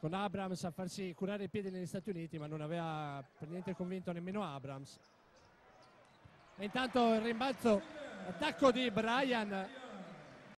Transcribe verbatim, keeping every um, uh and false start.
con Abrams a farsi curare i piedi negli Stati Uniti, ma non aveva per niente convinto nemmeno Abrams. E intanto il rimbalzo, attacco di Bryan